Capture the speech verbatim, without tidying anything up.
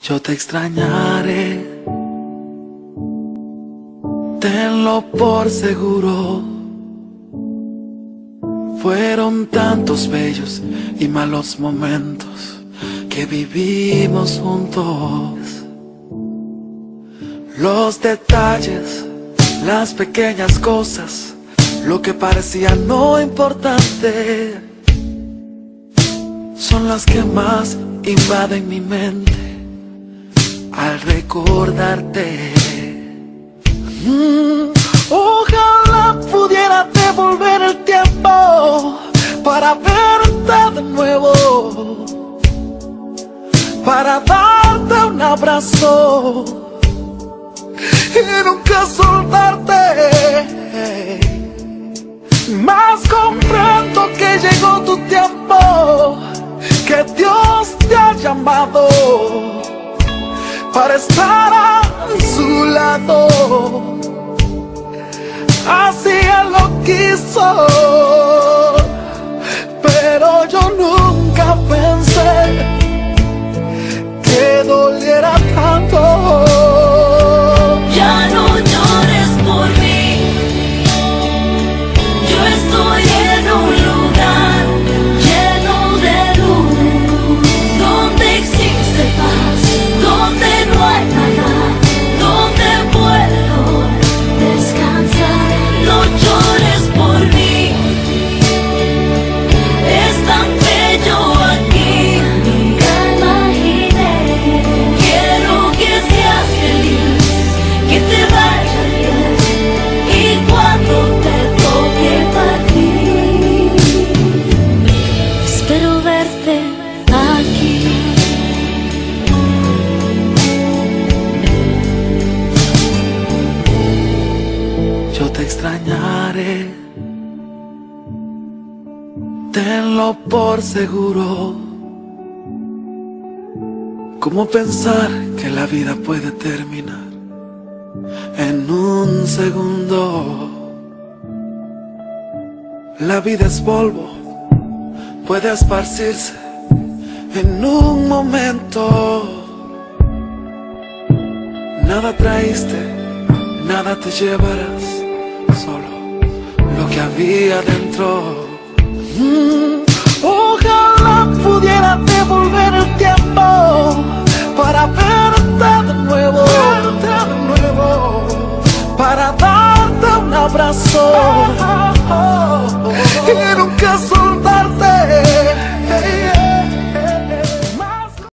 Yo te extrañaré, tenlo por seguro. Fueron tantos bellos y malos momentos que vivimos juntos. Los detalles, las pequeñas cosas, lo que parecía no importante, son las que más invaden mi mente al recordarte. Mm, ojalá pudiera devolver el tiempo para verte de nuevo, para darte un abrazo y nunca soltarte. Mas comprendo que llegó tu tiempo, que Dios te ha llamado para estar a su lado. Así Él lo quiso, pero yo nunca pensé que doliera tanto. Ya no llores por mí, yo estoy en un lugar lleno de luz, donde existe paz, donde no hay nada, donde puedo descansar. No llores por mí, es tan bello aquí, nunca imaginé. Quiero que seas feliz, que te vaya bien, y cuando te toque partir, espero verte aquí. Yo te extrañaré, tenlo por seguro. ¿Cómo pensar que la vida puede terminar en un segundo? La vida es polvo, puede esparcirse en un momento. Nada traíste, nada te llevarás, solo lo que había dentro. Mm, ojalá pudiera devolver el